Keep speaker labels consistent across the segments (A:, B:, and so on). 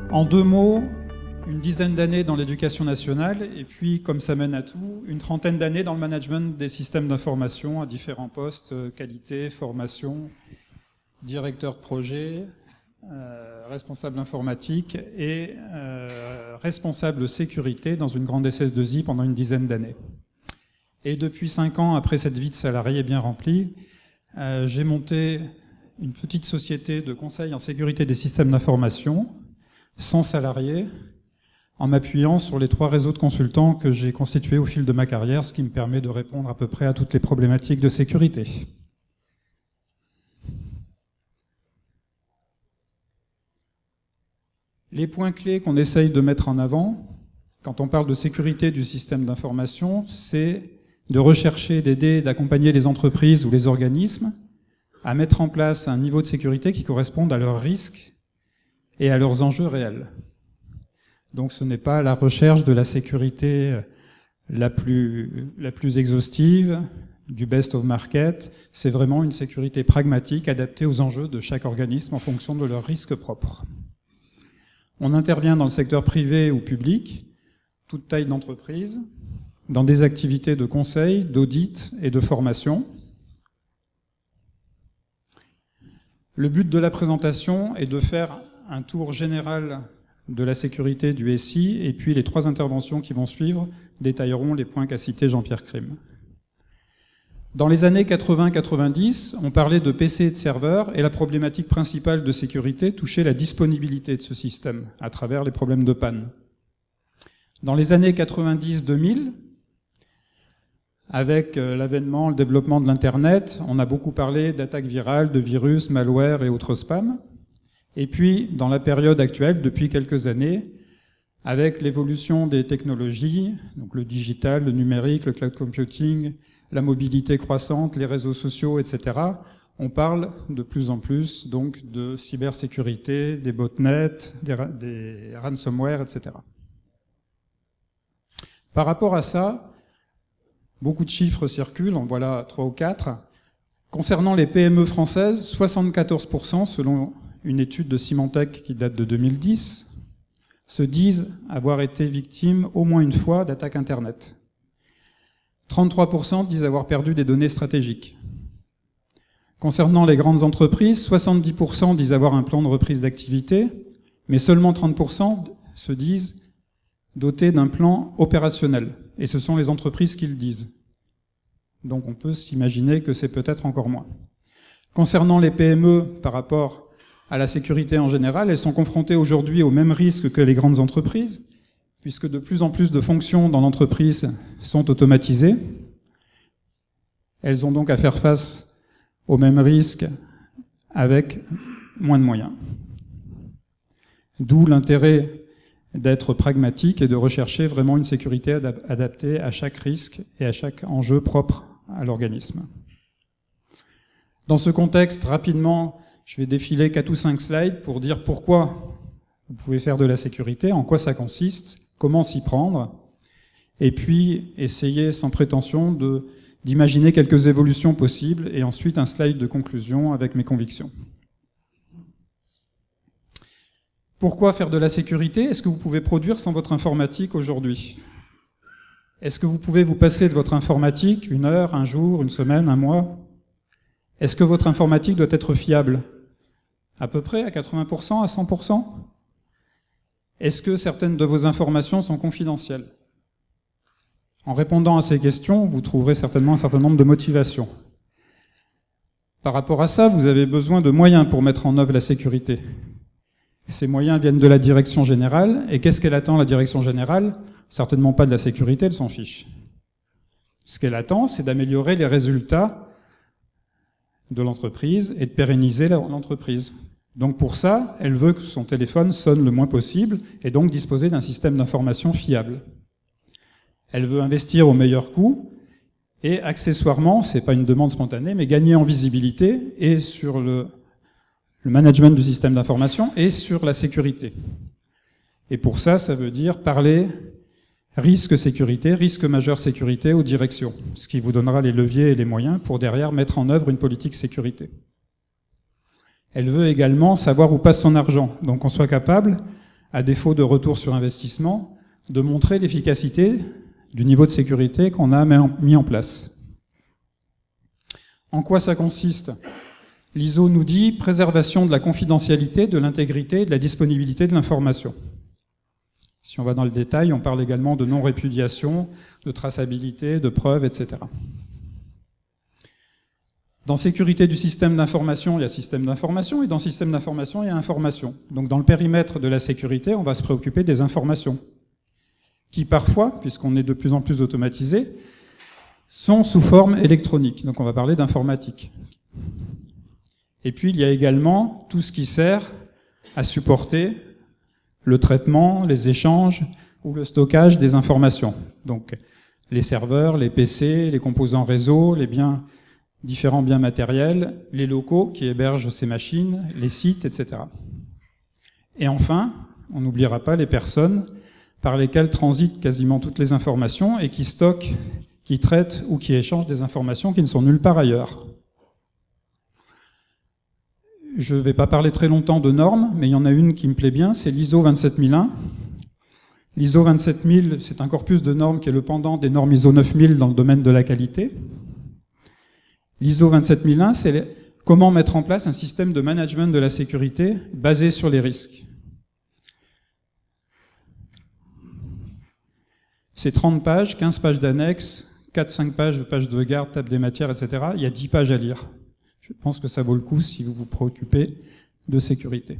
A: En deux mots, une dizaine d'années dans l'éducation nationale et puis, comme ça mène à tout, une trentaine d'années dans le management des systèmes d'information à différents postes, qualité, formation, directeur de projet, responsable informatique et responsable sécurité dans une grande SS2I pendant une dizaine d'années. Et depuis 5 ans, après cette vie de salarié bien remplie, j'ai monté une petite société de conseil en sécurité des systèmes d'information, sans salariés, en m'appuyant sur les 3 réseaux de consultants que j'ai constitués au fil de ma carrière, ce qui me permet de répondre à peu près à toutes les problématiques de sécurité. Les points clés qu'on essaye de mettre en avant, quand on parle de sécurité du système d'information, c'est de rechercher, d'aider, d'accompagner les entreprises ou les organismes à mettre en place un niveau de sécurité qui corresponde à leurs risques et à leurs enjeux réels. Donc ce n'est pas la recherche de la sécurité la plus exhaustive, du best of market, c'est vraiment une sécurité pragmatique adaptée aux enjeux de chaque organisme en fonction de leurs risques propres. On intervient dans le secteur privé ou public, toute taille d'entreprise, dans des activités de conseil, d'audit et de formation. Le but de la présentation est de faire un tour général de la sécurité du SI, et puis les 3 interventions qui vont suivre détailleront les points qu'a cités Jean-Pierre Crim. Dans les années 80-90, on parlait de PC et de serveurs, et la problématique principale de sécurité touchait la disponibilité de ce système, à travers les problèmes de panne. Dans les années 90-2000, avec l'avènement, le développement de l'Internet, on a beaucoup parlé d'attaques virales, de virus, malware et autres spams. Et puis, dans la période actuelle, depuis quelques années, avec l'évolution des technologies, donc le digital, le numérique, le cloud computing, la mobilité croissante, les réseaux sociaux, etc., on parle de plus en plus donc de cybersécurité, des botnets, des ransomware, etc. Par rapport à ça, beaucoup de chiffres circulent, en voilà 3 ou 4. Concernant les PME françaises, 74%, selon une étude de Symantec qui date de 2010, se disent avoir été victimes au moins une fois d'attaques Internet. 33% disent avoir perdu des données stratégiques. Concernant les grandes entreprises, 70% disent avoir un plan de reprise d'activité, mais seulement 30% se disent dotés d'un plan opérationnel. Et ce sont les entreprises qui le disent. Donc on peut s'imaginer que c'est peut-être encore moins. Concernant les PME, par rapport à la sécurité en général, elles sont confrontées aujourd'hui aux mêmes risques que les grandes entreprises, puisque de plus en plus de fonctions dans l'entreprise sont automatisées. Elles ont donc à faire face aux mêmes risques avec moins de moyens. D'où l'intérêt d'être pragmatique et de rechercher vraiment une sécurité adaptée à chaque risque et à chaque enjeu propre à l'organisme. Dans ce contexte, rapidement, je vais défiler 4 ou 5 slides pour dire pourquoi vous pouvez faire de la sécurité, en quoi ça consiste, comment s'y prendre, et puis essayer sans prétention d'imaginer quelques évolutions possibles, et ensuite un slide de conclusion avec mes convictions. Pourquoi faire de la sécurité? Est-ce que vous pouvez produire sans votre informatique aujourd'hui? Est-ce que vous pouvez vous passer de votre informatique 1 heure, 1 jour, 1 semaine, 1 mois? Est-ce que votre informatique doit être fiable? À peu près, à 80%, à 100%? Est-ce que certaines de vos informations sont confidentielles? En répondant à ces questions, vous trouverez certainement un certain nombre de motivations. Par rapport à ça, vous avez besoin de moyens pour mettre en œuvre la sécurité. Ces moyens viennent de la direction générale, et qu'est-ce qu'elle attend, la direction générale? Certainement pas de la sécurité, elle s'en fiche. Ce qu'elle attend, c'est d'améliorer les résultats de l'entreprise et de pérenniser l'entreprise. Donc pour ça, elle veut que son téléphone sonne le moins possible et donc disposer d'un système d'information fiable. Elle veut investir au meilleur coût et accessoirement, c'est pas une demande spontanée, mais gagner en visibilité et sur le management du système d'information et sur la sécurité. Et pour ça, ça veut dire parler risque sécurité, risque majeur sécurité aux directions, ce qui vous donnera les leviers et les moyens pour derrière mettre en œuvre une politique sécurité. Elle veut également savoir où passe son argent, donc qu'on soit capable, à défaut de retour sur investissement, de montrer l'efficacité du niveau de sécurité qu'on a mis en place. En quoi ça consiste? L'ISO nous dit préservation de la confidentialité, de l'intégrité et de la disponibilité de l'information. Si on va dans le détail, on parle également de non-répudiation, de traçabilité, de preuves, etc. Dans sécurité du système d'information, il y a système d'information, et dans système d'information, il y a information. Donc dans le périmètre de la sécurité, on va se préoccuper des informations, qui parfois, puisqu'on est de plus en plus automatisé, sont sous forme électronique. Donc on va parler d'informatique. Et puis il y a également tout ce qui sert à supporter le traitement, les échanges ou le stockage des informations. Donc les serveurs, les PC, les composants réseau, les différents biens matériels, les locaux qui hébergent ces machines, les sites, etc. Et enfin, on n'oubliera pas les personnes par lesquelles transitent quasiment toutes les informations et qui stockent, qui traitent ou qui échangent des informations qui ne sont nulle part ailleurs. Je ne vais pas parler très longtemps de normes, mais il y en a une qui me plaît bien, c'est l'ISO 27001. L'ISO 27000, c'est un corpus de normes qui est le pendant des normes ISO 9000 dans le domaine de la qualité. L'ISO 27001, c'est comment mettre en place un système de management de la sécurité basé sur les risques. C'est 30 pages, 15 pages d'annexes, 4-5 pages de garde, table des matières, etc. Il y a 10 pages à lire. Je pense que ça vaut le coup si vous vous préoccupez de sécurité.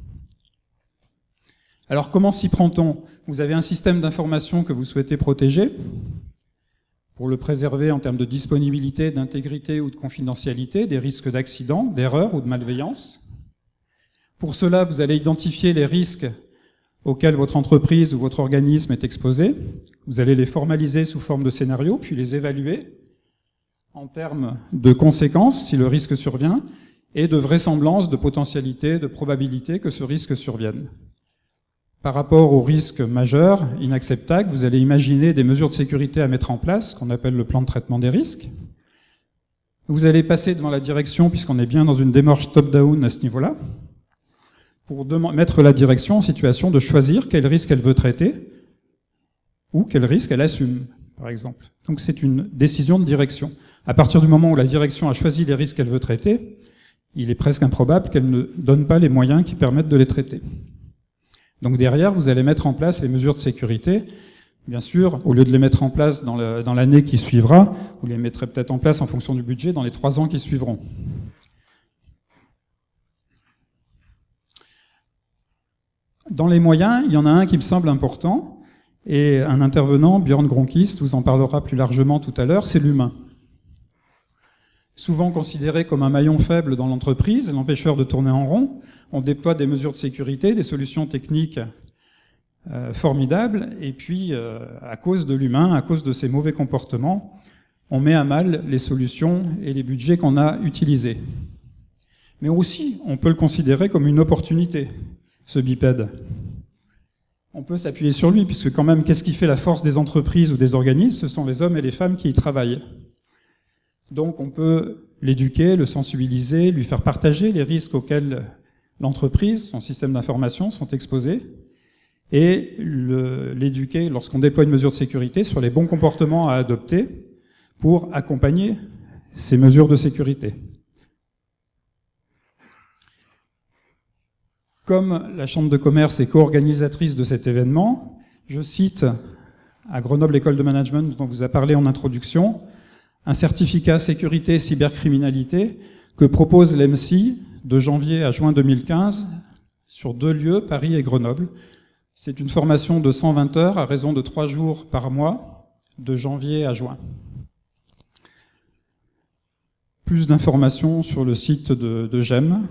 A: Alors comment s'y prend-on? Vous avez un système d'information que vous souhaitez protéger pour le préserver en termes de disponibilité, d'intégrité ou de confidentialité, des risques d'accident, d'erreur ou de malveillance. Pour cela, vous allez identifier les risques auxquels votre entreprise ou votre organisme est exposé. Vous allez les formaliser sous forme de scénarios, puis les évaluer en termes de conséquences, si le risque survient, et de vraisemblance, de potentialité, de probabilité que ce risque survienne. Par rapport aux risques majeurs, inacceptables, vous allez imaginer des mesures de sécurité à mettre en place, qu'on appelle le plan de traitement des risques. Vous allez passer devant la direction, puisqu'on est bien dans une démarche top-down à ce niveau-là, pour mettre la direction en situation de choisir quel risque elle veut traiter, ou quel risque elle assume, par exemple. Donc c'est une décision de direction. À partir du moment où la direction a choisi les risques qu'elle veut traiter, il est presque improbable qu'elle ne donne pas les moyens qui permettent de les traiter. Donc derrière, vous allez mettre en place les mesures de sécurité. Bien sûr, au lieu de les mettre en place dans l'année qui suivra, vous les mettrez peut-être en place en fonction du budget dans les 3 ans qui suivront. Dans les moyens, il y en a un qui me semble important, et un intervenant, Björn Grönqvist, vous en parlera plus largement tout à l'heure, c'est l'humain. Souvent considéré comme un maillon faible dans l'entreprise, l'empêcheur de tourner en rond, on déploie des mesures de sécurité, des solutions techniques formidables, et puis à cause de l'humain, à cause de ses mauvais comportements, on met à mal les solutions et les budgets qu'on a utilisés. Mais aussi, on peut le considérer comme une opportunité, ce bipède. On peut s'appuyer sur lui, puisque quand même, qu'est-ce qui fait la force des entreprises ou des organismes? Ce sont les hommes et les femmes qui y travaillent. Donc on peut l'éduquer, le sensibiliser, lui faire partager les risques auxquels l'entreprise, son système d'information sont exposés, et l'éduquer lorsqu'on déploie une mesure de sécurité sur les bons comportements à adopter pour accompagner ces mesures de sécurité. Comme la Chambre de commerce est co-organisatrice de cet événement, je cite à Grenoble École de Management, dont on vous a parlé en introduction, un certificat sécurité et cybercriminalité que propose l'EMSI de janvier à juin 2015 sur 2 lieux, Paris et Grenoble. C'est une formation de 120 heures à raison de 3 jours par mois, de janvier à juin. Plus d'informations sur le site de GEM.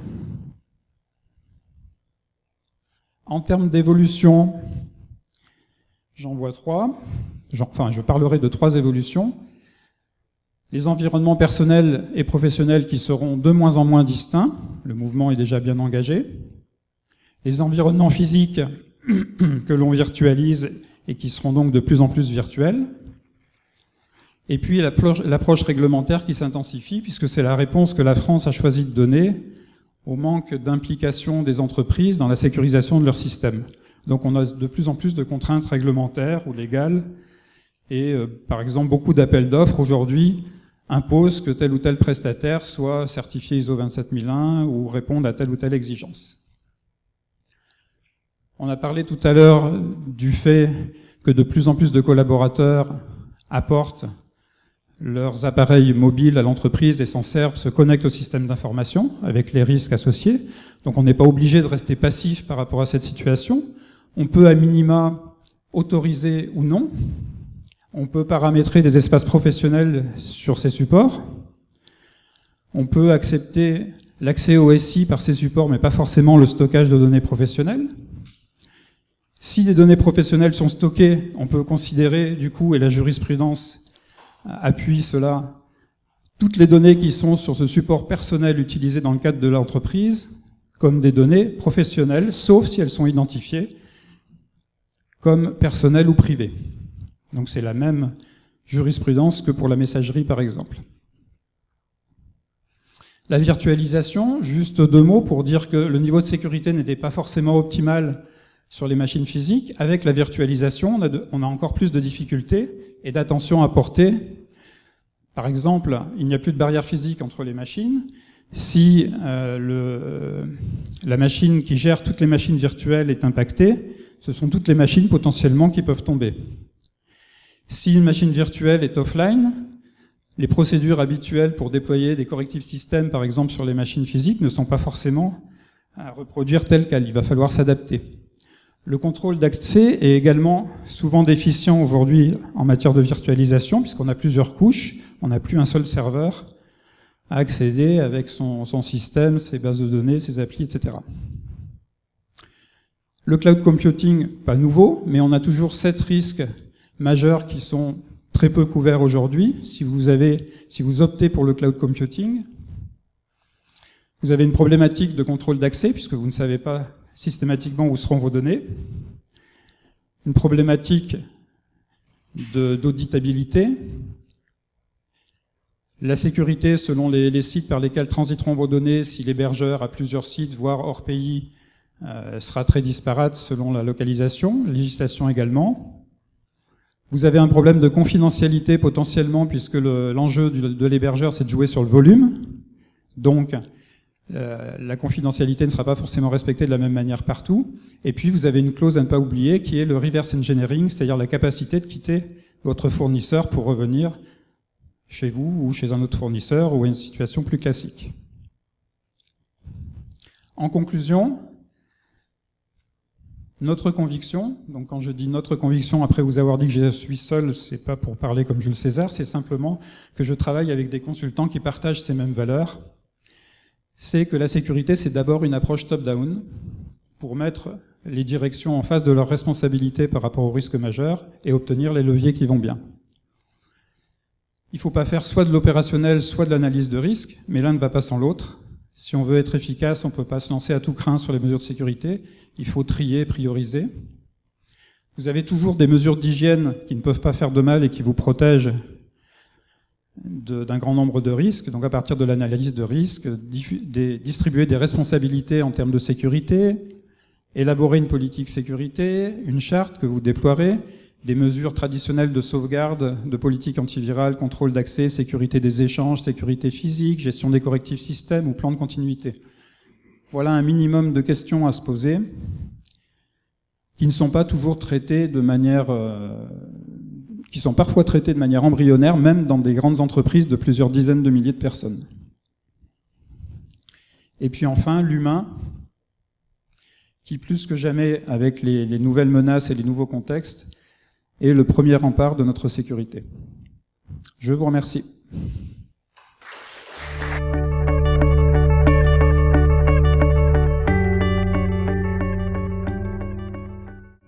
A: En termes d'évolution, j'en vois 3. Je parlerai de 3 évolutions. Les environnements personnels et professionnels qui seront de moins en moins distincts, le mouvement est déjà bien engagé. Les environnements physiques que l'on virtualise et qui seront donc de plus en plus virtuels. Et puis l'approche réglementaire qui s'intensifie, puisque c'est la réponse que la France a choisi de donner au manque d'implication des entreprises dans la sécurisation de leur système. Donc on a de plus en plus de contraintes réglementaires ou légales, et par exemple beaucoup d'appels d'offres aujourd'hui imposent que tel ou tel prestataire soit certifié ISO 27001 ou réponde à telle ou telle exigence. On a parlé tout à l'heure du fait que de plus en plus de collaborateurs apportent leurs appareils mobiles à l'entreprise et s'en servent, se connectent au système d'information avec les risques associés. Donc on n'est pas obligé de rester passif par rapport à cette situation. On peut à minima autoriser ou non. On peut paramétrer des espaces professionnels sur ces supports. On peut accepter l'accès au SI par ces supports, mais pas forcément le stockage de données professionnelles. Si les données professionnelles sont stockées, on peut considérer, du coup, et la jurisprudence appuie cela, toutes les données qui sont sur ce support personnel utilisé dans le cadre de l'entreprise comme des données professionnelles, sauf si elles sont identifiées comme personnelles ou privées. Donc c'est la même jurisprudence que pour la messagerie, par exemple. La virtualisation, juste 2 mots pour dire que le niveau de sécurité n'était pas forcément optimal sur les machines physiques. Avec la virtualisation, on a encore plus de difficultés et d'attention à porter. Par exemple, il n'y a plus de barrière physique entre les machines. Si la machine qui gère toutes les machines virtuelles est impactée, ce sont toutes les machines potentiellement qui peuvent tomber. Si une machine virtuelle est offline, les procédures habituelles pour déployer des corrective systems, par exemple sur les machines physiques, ne sont pas forcément à reproduire telles quelles. Il va falloir s'adapter. Le contrôle d'accès est également souvent déficient aujourd'hui en matière de virtualisation, puisqu'on a plusieurs couches, on n'a plus un seul serveur à accéder avec son système, ses bases de données, ses applis, etc. Le cloud computing, pas nouveau, mais on a toujours 7 risques majeurs qui sont très peu couverts aujourd'hui. Si vous optez pour le cloud computing, vous avez une problématique de contrôle d'accès, puisque vous ne savez pas systématiquement où seront vos données, une problématique d'auditabilité, la sécurité selon les sites par lesquels transiteront vos données, si l'hébergeur a plusieurs sites, voire hors pays, sera très disparate selon la localisation, législation également. Vous avez un problème de confidentialité potentiellement, puisque l'enjeu de l'hébergeur, c'est de jouer sur le volume. Donc, la confidentialité ne sera pas forcément respectée de la même manière partout. Et puis, vous avez une clause à ne pas oublier, qui est le reverse engineering, c'est-à-dire la capacité de quitter votre fournisseur pour revenir chez vous ou chez un autre fournisseur ou à une situation plus classique. En conclusion, notre conviction, donc quand je dis notre conviction, après vous avoir dit que je suis seul, c'est pas pour parler comme Jules César, c'est simplement que je travaille avec des consultants qui partagent ces mêmes valeurs. C'est que la sécurité, c'est d'abord une approche top-down pour mettre les directions en face de leurs responsabilités par rapport aux risques majeurs et obtenir les leviers qui vont bien. Il ne faut pas faire soit de l'opérationnel, soit de l'analyse de risque, mais l'un ne va pas sans l'autre. Si on veut être efficace, on ne peut pas se lancer à tout crin sur les mesures de sécurité. Il faut trier, prioriser. Vous avez toujours des mesures d'hygiène qui ne peuvent pas faire de mal et qui vous protègent d'un grand nombre de risques. Donc à partir de l'analyse de risque, distribuer des responsabilités en termes de sécurité, élaborer une politique sécurité, une charte que vous déploierez, des mesures traditionnelles de sauvegarde, de politique antivirale, contrôle d'accès, sécurité des échanges, sécurité physique, gestion des corrective systèmes ou plan de continuité. Voilà un minimum de questions à se poser qui ne sont pas toujours traitées de manière... qui sont parfois traitées de manière embryonnaire, même dans des grandes entreprises de plusieurs dizaines de milliers de personnes. Et puis enfin, l'humain, qui plus que jamais, avec les nouvelles menaces et les nouveaux contextes, est le premier rempart de notre sécurité. Je vous remercie.